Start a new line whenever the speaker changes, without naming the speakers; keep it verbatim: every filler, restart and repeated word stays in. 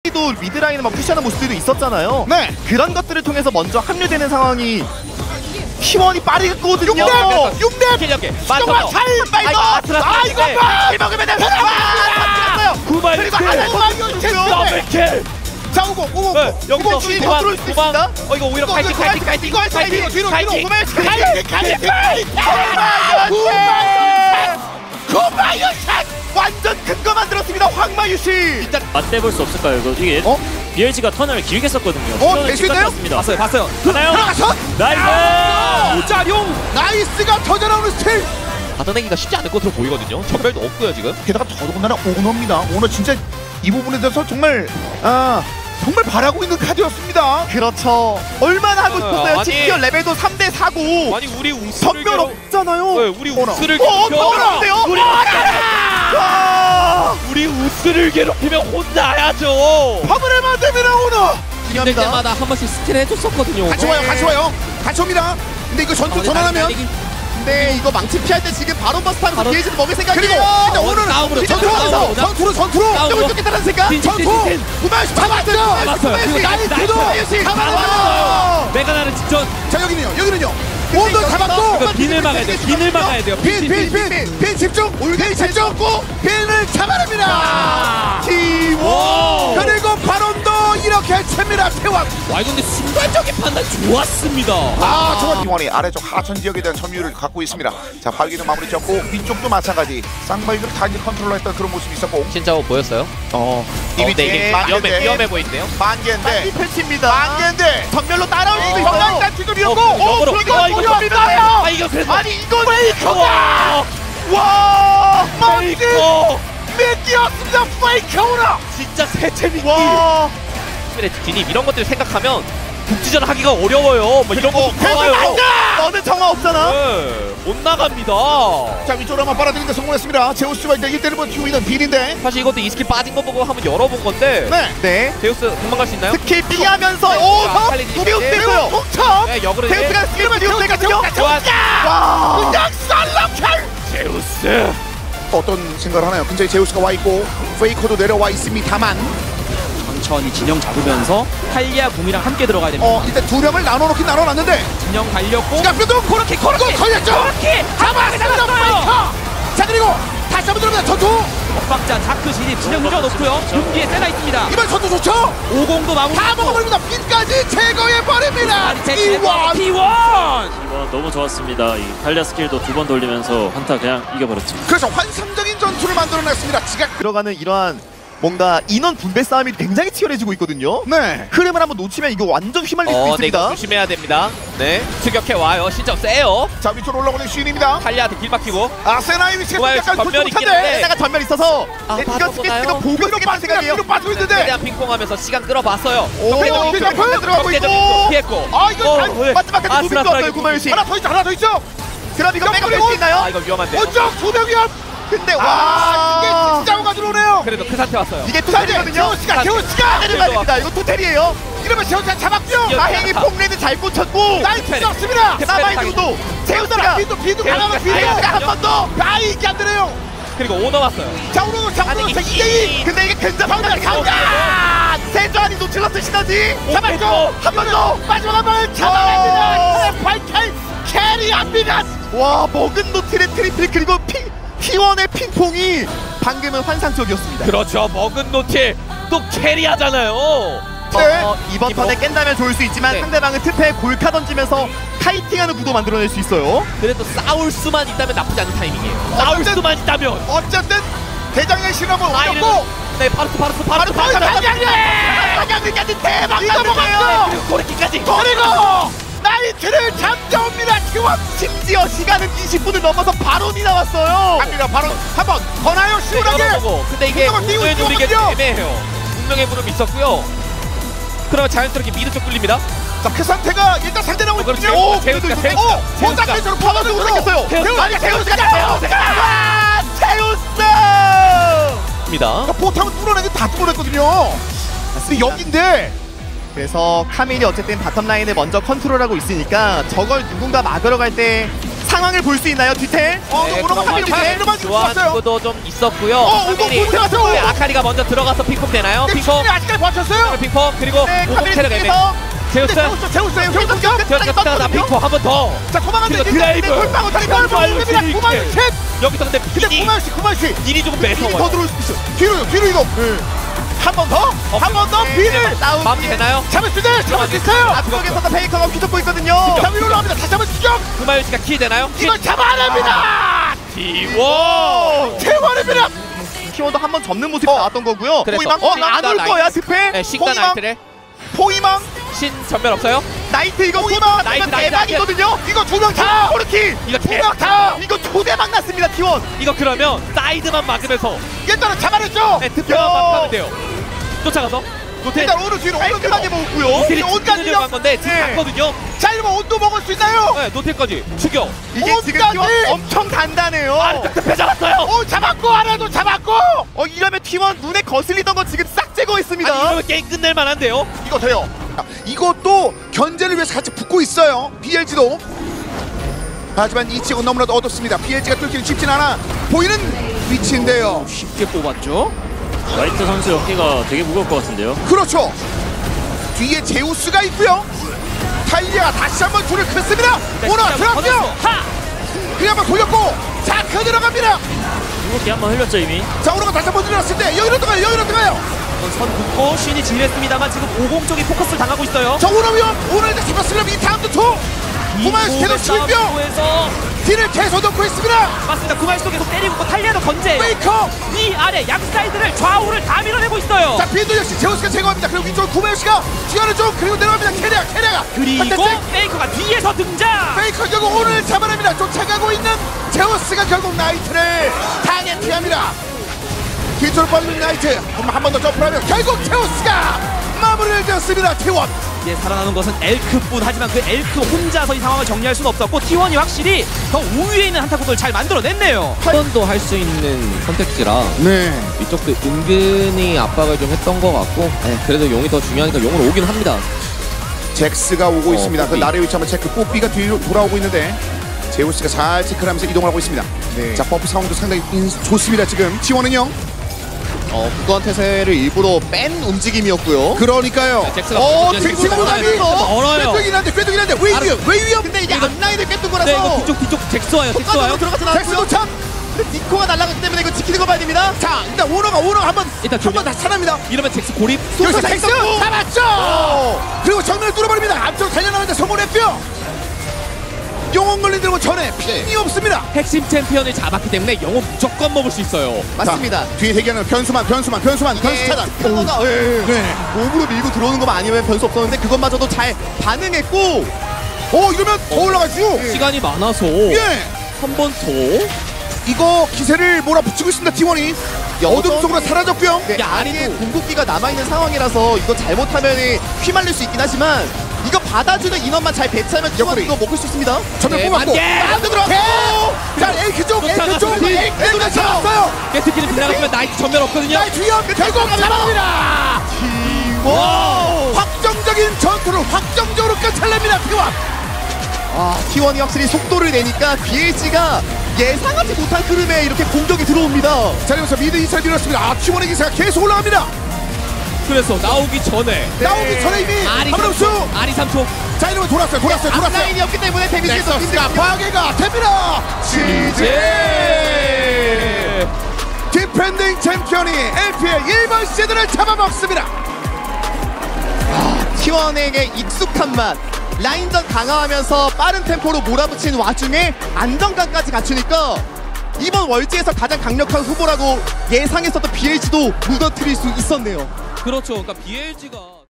초반기도 미드라인을 막 푸시하는 모습들도 있었잖아요.
네.
그런 것들을 통해서 먼저 합류되는 상황이 티원이 빠르거든요.
육 렙! 육 렙!
킬력게
수정아 잘 빨더! 아 이거 봐!
먹으면 돼! 아!
구발
그리고 하나
더블킬!
자 오고 오고
네, 여기서
오고 뒤에
도망,
들어올 수
도망.
있습니다.
어 이거 오히려 파이팅 파이팅 파이팅
이거 할 사이드 뒤로 뒤로
파이팅
구마유
파이팅!
구마유샷!
완전 큰 거 만들었습니다. 황마유 씨.
일단
맞대볼 수 없을까요? 이거 이게
어?
비엘지가 턴을 길게 썼거든요.
어,
턴을
될수 있나요?
습니다
봤어요 봤어요
가나요?
들어가서
나이스!
오짜룡
나이스가 더 잘나오는 스틸!
받아내기가 쉽지 않을 것으로 보이거든요. 전멸도 없고요 지금.
게다가 더더군다나 오너입니다. 오너 진짜 이 부분에 대해서 정말 아 정말 바라고 있는 카드였습니다.
그렇죠. 얼마나 하고
어,
싶었어요.
아니.
챔피어 레벨도 삼 대 사고
아니 우리 우스를
전멸 없잖아요.
네, 우리
오너.
우스를
어,
괴롭혀.
더러운데요?
우리
와!
우리 우스를 괴롭히면 혼나야죠.
화물을 만듭니다 오너.
힘들 때마다 한 번씩 스틸 해줬었거든요.
같이 와요 같이 와요 같이 옵니다. 근데 이거 전투 전환하면
근데 이거 망치 피할 때 지금 바로 버스타는
바로-
게이지를 먹을
그리고
생각이에요.
일단 오너는
싸움으로,
전투로
싸움으로,
전투로 전투로
싸움으로.
또 쫓겠다는 생각?
진-
전투 구마유씨 잡았죠.
잡았어요. 그리고
나이스도
구마유씨
잡았어요.
메가나는 직전
자 여기는요 여기는요 오너 잡았고
이거 빈을 막아야 돼요. 빈을 막아야 돼요. 빈, 빈, 빈.
빈빈빈빈 집중 빈 집중 빈을 잡아냅니다.
오!
그리고 바론도 이렇게 챕니다 태왕.
와 근데 순간적인 판단 좋았습니다.
아 정말 이원이 아래쪽 하천 지역에 대한 점유율을 갖고 있습니다. 자 발기도 마무리 지었고 위쪽도 마찬가지 쌍발기를 다 이제 컨트롤했던 그런 모습이 있었고
진짜 보였어요?
어
이미
이미
되게
위험해 위험해 보이는데요.
만개인데
빨리 펼칩니다.
만개인데
전멸로 따라올 수도
어,
있어요.
일단 뒤돌이었고
어, 역으로.
이거
아, 이거
돌렸어요.
아 이거 그래서
아니 이건
와!
와 만개
어,
미끼였습니다. 페이커라.
진짜 새채미끼.
와.
진입 이런 것들 생각하면 국지전 하기가 어려워요. 뭐 이런 거 나와요.
너는 정화 없잖아.
네, 못 나갑니다.
자 위쪽으로 한번 빨아들이는데 성공했습니다. 제우스가 이제 일 대를 버티고 있는 빌인데
사실 이것도 이 스킬 빠진 거 보고 한번 열어본 건데
네
네.
제우스 도망갈 수 있나요?
스킬 피하면서
네,
오,
자,
섭!
빨리
두개
이제.
웃겼어요.
동점
네, 역으로 이제
제우스가 스킬을 띄웠거든요.
좋아.
와.
그냥 쌀람칼.
제우스.
어떤 생각을 하나요? 굉장히 제우스가 와 있고 페이커도 내려와 있습니다만
천천히 진영 잡으면서 탈리아 궁이랑 함께 들어가야 됩니다.
어 일단 두 명을 나눠놓긴 나눠놨는데
진영 달렸고
시간표도
코르키 코르키
걸렸죠.
코르키
잡아냈습니다. 페이커. 자 그리고 다시 한번 들어옵니다. 전투
엇박자 자크 진입 진영 유저 높고요. 중 뒤에 세나 있습니다.
이번 전투 좋죠.
오공도 마무리.
다 먹어버립니다. 핀까지 제거해버립니다. 이원
T 원.
이거 너무 좋았습니다. 이 탈리아 스킬도 두 번 돌리면서 한타 그냥 이겨버렸죠.
그래서 환상적인 전투를 만들어냈습니다. 지각
들어가는 이러한 뭔가 인원 분배 싸움이 굉장히 치열해지고 있거든요.
네
흐름을 한번 놓치면 이거 완전 휘말릴 수
어, 네, 이거
있습니다.
조심해야 됩니다. 네, 추격해 와요. 신점 세요.
자 위쪽으로 올라오는 시인입니다.
탈리아한테 길 막히고.
아세나의 위치가
좋아요,
약간
전면이
굵직한데
있겠는데.
세나가 전멸 있어서
아,
네, 이거
받아보나요?
이거 보고
뒤로
있겠다는
빠지고
생각이에요.
뒤로 빠지고 있는데
최대한 핑퐁하면서 시간 끌어봤어요.
오
그리고
그냥
그냥 들어가고
적대적
있고.
핑퐁 피했고.
아 이거 잘
네.
마지막까지
아,
무빙도
스나트라기
없어요 구마유 씨.
하나 더 있죠 하나 더 있죠.
그럼 이거 백업 뺄수
아
있나요?
이거 위험한데요.
오쪽 두 명이야.
근데
아
와
이게 진짜가 들어오네요.
그래도 그 상태 왔어요.
이게
자 이제
투텔이거든요.
제우스가 제우스가
때려야 됩니다. 이거 투텔이에요.
이러면 제우스가 잡았죠.
다행히 폭레는 잘 꽂혔고
나이스 없습니다.
사마이드도 제우스가
비도 비도
제우스가
가나면 비도
제우스가
한 번 더.
아 이게 안 되네요.
그리고 오너 왔어요.
자 오늘 자 오늘
아니,
이 대이
근데 이게 근접합니다.
어,
강자 세조안이 노틸러스 시너지
잡았죠.
한 번 더.
마지막 한 번을 잡아냅니다. 파이탈 캐리합니다.
와 먹은 노틸의 트리플 그리고 피 피원의 핑퐁이 방금은 환상적이었습니다.
그렇죠. 먹은 노틸 또 캐리하잖아요.
네.
어, 이번 턴에 깬다면 좋을 수 있지만
네.
상대방은 특패에 골카 던지면서 카이팅하는 구도 만들어낼 수 있어요.
그래도 싸울 수만 있다면 나쁘지 않은 타이밍이에요. 싸울
어쨌든-
수만 있다면.
어쨌든 대장의 실험을
아이는
올렸고
네 파르트 파르트 파르트
바로
파르트
대장님 대장님까지 대박
이거
먹었어.
그리고 고래키까지.
그리고 나이트를 잡자옵니다. 지금
심지어 시간은 이십 분을 넘어서 바론이 나왔어요.
갑니다. 바로 한번 더나요 시원하게.
열어보고. 근데 이게
잠깐만, 띄우고
운명의 누리게
있거든요.
애매해요. 운명의 무릎이 있었고요. 그러면 자연스럽게 미드 쪽 뚫립니다.
자, 그 상태가 일단 상대 나오고
그렇죠.
있거든요. 오,
제우스가,
그래도
제우스가,
오,
제우스가.
모자켓으로 파워도
생겼어요.
제우스가,
아니 제우스가
제우스가,
제우스가 제우스.
입니다.
그러니까 포탑은 뚫어내기 다 뚫어냈거든요. 근데 여기인데
그래서 카밀이 어쨌든 바텀 라인을 먼저 컨트롤하고 있으니까 저걸 누군가 막으러 갈 때 상황을 볼 수 있나요, 뒤텔?
어,
네,
오너가
그럼
잡히는
완전히
이름만 주고 왔어요.
교환구도 좀 있었고요.
어, 오공
카멜이
못 해가지고.
네, 아카리가 먼저 들어가서 픽폭 되나요?
근데
픽폭,
충분히 아직까지 버텼어요.
픽폭 그리고
네,
오공
카멜
체력 애매.
쪽에서
제우스,
제우스, 제우스, 제우스 공격.
제우스가 나 픽폭 한 번 더.
자, 고망한데
그리고 드라이브.
돌파고 다시
드라이브
돌파입니다.
이렇게.
고망 셋.
여기서 근데
근데
빈이
고망 씨, 고망 씨.
빈이 조금
빈이 더
매서워요.
들어올 수 있어. 뒤로, 뒤로 이동. 한 번 더, 한 번 더. 빈을
다운.
마무리 되나요?
잡을 수 있어요. 잡을 수 있어요.
앞쪽에서도 페이커가 휘젓고 있거든요.
자, 위로 나옵니다. 다시 한번 추격.
구마유치가 킬 되나요?
이걸 잡아냅니다.
디워.
태워냅니다.
키워도 한번 접는 모습이
어.
나왔던 거고요.
그래서
포이망 어, 안 올
라이트.
거야, 스페.
네, 신과
포이망,
나이트를
포이망,
신 전멸 없어요?
나이트 이거
포이망,
포이망
나이트,
나이트
나이트,
대박이거든요.
이거 두 명 다.
코르키
이거
두
개.
명 다.
이거 초대박 났습니다, 티원.
이거 그러면 사이드만 막으면서
일단은 잡아냈죠.
네, 득표만
야.
막 하면 돼요. 쫓아가서 노태
일단 오른 뒤로 오른 뒤로.
깔끔하게 먹고요.
노태를
온까지요?
찍으려고 한 건데 지금
네.
갔거든요.
자, 이러면 온도 먹을 수 있나요?
네, 노태까지 죽여.
이게 지금
온까지.
티원 엄청 단단해요.
아, 득표 잡았어요.
오, 잡았고 하나도 잡았고.
어 이러면 티원 눈에 거슬리던 거 지금 싹 제거했습니다.
아니, 이러면 게임 끝낼 만한데요.
이거 돼요. 이것도 견제를 위해서 같이 붙고 있어요. 비엘지도. 하지만 이 지역은 너무나도 어둡습니다. 비엘지가 뚫기는 쉽진 않아 보이는 위치인데요.
쉽게 뽑았죠.
라이트 선수 어깨가 되게 무거울 것 같은데요.
그렇죠. 뒤에 제우스가 있고요. 타이리아가 다시 한번 줄을 긋습니다. 오너 들어갔죠.
하!
그냥 한번 돌렸고 자크 들어갑니다.
무겁게 한번 흘렸죠 이미.
자, 오너가 다시 한번 들어갔을 때 여기로 들어가요. 여기로 들어가요.
선 긋고 쉰이 진했습니다만 지금 오공 쪽이 포커스를 당하고 있어요.
자, 오너 위험. 오너 이제 잡았으면 이 다음도 투. 구마유스 계속 실병.
에서
뒤를 계속 넣고 있습니다.
맞습니다. 구마유스 계속 때리고 있고 탈리아도 건재해요.
페이커.
위 아래 양 사이드를 좌우를 다 밀어내고 있어요.
자, 빈도 역시 제우스가 제거합니다. 그리고 위쪽으로 구마유시가 튀어는 쪽 그리고 내려갑니다. 캐리아, 캐리아가
그리고
fantastic.
페이커가 뒤에서 등장.
페이커 결국 오늘 잡아냅니다. 쫓아가고 있는 제우스가 결국 나이트를 타겟팅합니다. 뒤쪽으로 빠지는 나이트. 한 번 더 점프하면 결국 제우스가 마무리를 지었습니다. 티원.
이제 살아나는 것은 엘크뿐. 하지만 그 엘크 혼자서 이 상황을 정리할 수는 없었고 티원이 확실히 더 우위에 있는 한타국을 잘 만들어냈네요.
한 번도 할 수 있는 선택지라
네.
이쪽도 은근히 압박을 좀 했던 것 같고 네, 그래도 용이 더 중요하니까 용으로 오긴 합니다.
잭스가 오고
어,
있습니다. 그
뽀삐.
나래 위치 한번 체크. 뽀삐가 뒤로 돌아오고 있는데 제우스가 잘 체크를 하면서 이동을 하고 있습니다.
네.
자, 버프 상황도 상당히 인- 좋습니다. 지금 티원은요.
어 국건 태세를 일부러 뺀 움직임이었고요.
그러니까요.
잭스가
어,
먼저
잭스가
잭스가
오다니.
멀어요.
꿰뚫긴 한데, 꿰뚫긴 한데 왜 위험? 왜 위험?
근데 이게 앞라인을 깼던 거라서
네, 이거 뒤쪽 뒤쪽 잭스 와요. 잭스 와요.
속간으로 들어가서
잭스
나왔고요.
도착.
근데 니코가 날아가기 때문에 이거 지키는 거 봐야 됩니다.
자, 일단 오너가 오너가 한번
일단
한번 다시 살아납니다.
이러면 잭스 고립.
여기서
다
잭스
있었고.
잡았죠. 그리고 정면을 뚫어버립니다. 앞쪽 달려나오는데 성공했고요. 영혼 걸린 들고 전에 핀이 없습니다.
핵심 챔피언을 잡았기 때문에 영웅 무조건 먹을 수 있어요.
맞습니다.
자, 뒤에 대기하는 변수만, 변수만, 변수만, 변수 차단.
스타가 예,
네.
몸으로 밀고 들어오는 것만 아니면 변수 없었는데 그것마저도 잘 반응했고
어, 이러면 더 올라가죠.
시간이 많아서
예.
한 번 더.
이거 기세를 몰아붙이고 있습니다. 티원이 어둠 속으로 사라졌고요.
네,
야,
아래에
아래도-
궁극기가 남아있는 상황이라서 이거 잘못하면 휘말릴 수 있긴 하지만 이거 받아주는 인원만 잘 배치하면 티원
옆구리.
이거 먹을 수 있습니다.
전면
네,
뽑았고
만개!
안으로 들어갔고. 자, 에이크 쪽, 에이크 쪽,
쫓아갔어요.
에이크 쪽 잡았어요.
깨트키는 빗나갔으면 나이트 전멸 없거든요.
나이트 위험 결국 잡아갑니다.
와!
확정적인 전투를 확정적으로 끝을냅니다. 티원.
아, 티원이 확실히 속도를 내니까 비엘지가 예상하지 못한 흐름에 이렇게 공격이 들어옵니다.
자, 이러면서 미드 이사를 밀었습니다. 아, 티원의 기세가 계속 올라갑니다.
그래서 나오기 전에
나오기 전에 이미
아리
한번수.
아리 삼 초.
자, 이러면 돌았어요, 돌았어요, 돌았어요.
앞라인이었기 때문에 데미지가 더
넥서스가
힘들죠.
파괴가 됩니다. 지제 디펜딩 챔피언이 엘피엘 일 번 시드를 잡아먹습니다.
티원에게 익숙한 맛, 라인전 강화하면서 빠른 템포로 몰아붙이는 와중에 안정감까지 갖추니까 이번 월지에서 가장 강력한 후보라고 예상했었던 비엘지도 무너뜨릴 수 있었네요.
그렇죠. 그러니까 비엘지가